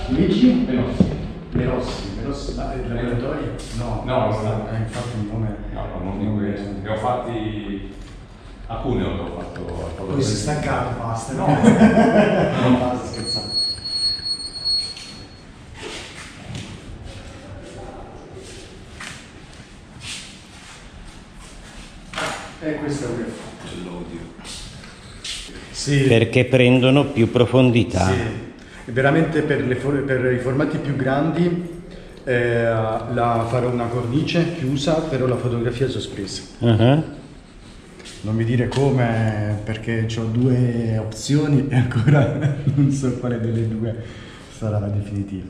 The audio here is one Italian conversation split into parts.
Luigi? Menossi. Merossi, ma il laboratorio? No, infatti un nome. No, non di questo. Ne ho fatti a Cuneo, ho fatto Poi si è stancato, basta, no? Non basta, scherzare. Questo è l'odio. Sì. Perché prendono più profondità. Sì. Veramente per i formati più grandi farò una cornice chiusa, però la fotografia è sospesa. Non mi dire come, perché ho due opzioni e ancora non so quale delle due sarà la definitiva.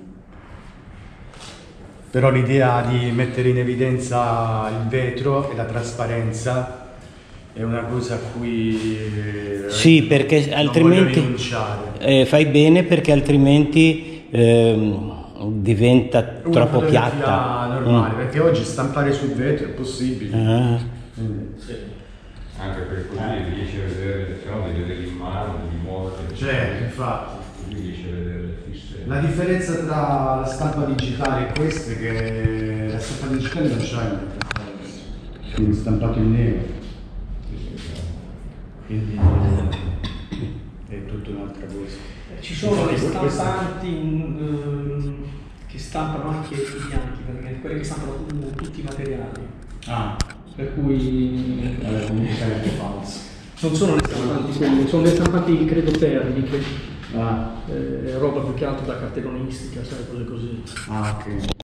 Però l'idea di mettere in evidenza il vetro e la trasparenza è una cosa a cui sì, perché altrimenti fai bene, perché altrimenti diventa troppo piatta. Normale, perché oggi stampare sul vetro è possibile. Sì. Anche perché così riesci a vedere, se no devi vedere in mano, devi muovere. Certo, infatti. Così riesci a vedere le fisse. La differenza tra la stampa digitale e questa è che la stampa digitale non c'è quindi stampato in nero. Quindi è tutta un'altra cosa. Ci sono le stampanti che stampano anche i bianchi, praticamente, quelle che stampano tutti i materiali. Per cui è falso. non sono le stampanti quelle, sono le stampanti credo termiche. Roba più che altro da cartellonistica, sai, cose così. Ok.